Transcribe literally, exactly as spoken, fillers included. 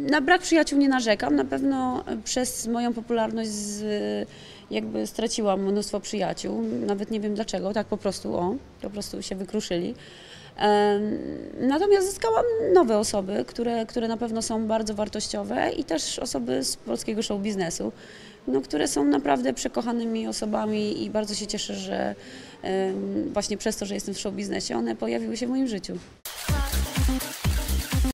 Na brak przyjaciół nie narzekam, na pewno przez moją popularność z, jakby straciłam mnóstwo przyjaciół, nawet nie wiem dlaczego, tak po prostu, o, po prostu się wykruszyli. Natomiast zyskałam nowe osoby, które, które na pewno są bardzo wartościowe i też osoby z polskiego show biznesu, no, które są naprawdę przekochanymi osobami i bardzo się cieszę, że właśnie przez to, że jestem w show biznesie, one pojawiły się w moim życiu.